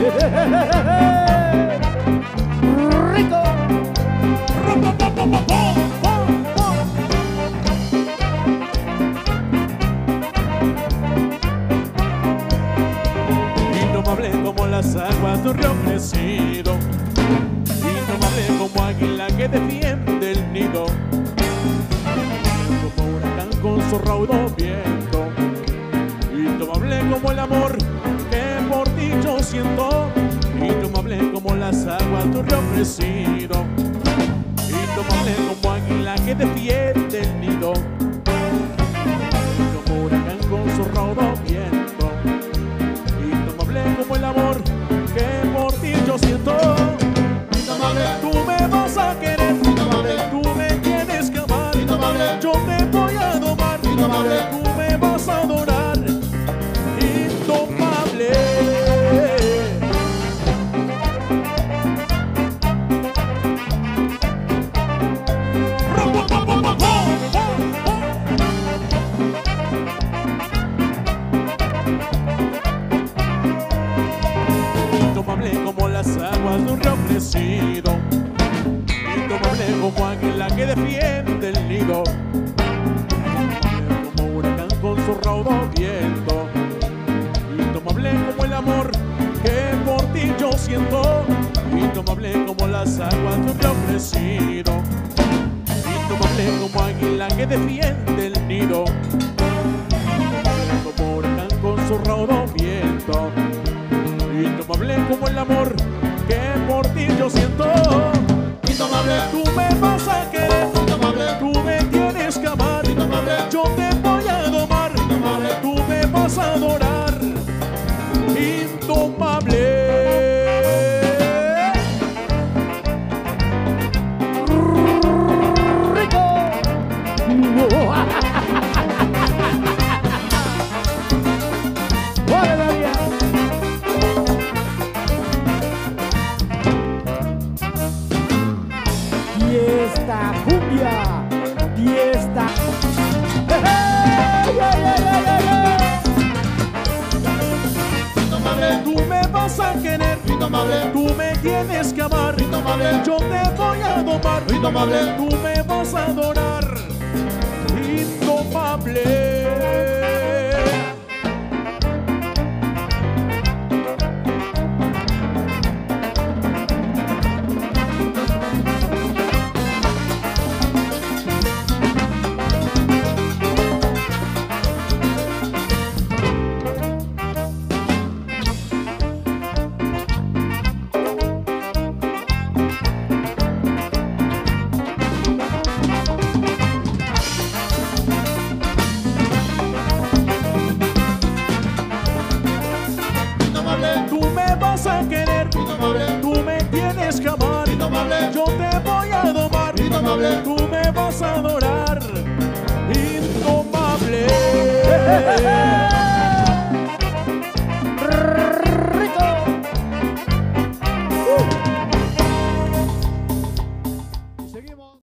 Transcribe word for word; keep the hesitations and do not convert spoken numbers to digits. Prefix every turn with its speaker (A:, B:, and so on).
A: Rico.
B: Indomable como las aguas de un río crecido, indomable como águila que defiende el nido, como huracán con su raudo viento, indomable como el amor que por ti yo siento, indomable como las aguas de un río crecido, indomable como águila que defiende el nido, como huracán con su raudo viento, indomable como el amor que por ti yo siento. Indomable, tú me vas a querer, indomable, tú me tienes que amar, indomable, yo te voy a domar, indomable, tú me vas a adorar, indomable. Indomable como las aguas de un río crecido, indomable como águila que defiende el nido, indomable como huracán con su raudo viento, indomable como el amor que por ti yo siento, indomable como las aguas de un río crecido, indomable como águila que defiende el nido, como huracán con su raudo viento, indomable como el amor que por ti yo siento. Indomable, tú me vas a querer, indomable, tú me tienes que amar, indomable, yo te voy a domar, indomable, tú me vas a adorar, indomable.
A: Fiesta cumbia, fiesta.
B: Indomable, tú me vas a querer, indomable, tú me tienes que amar, indomable, yo te voy a domar, indomable, tú me vas a adorar, indomable. Tú me vas a querer, indomable, tú me tienes que amar, indomable, yo te voy a domar, indomable, tú me vas a adorar, indomable.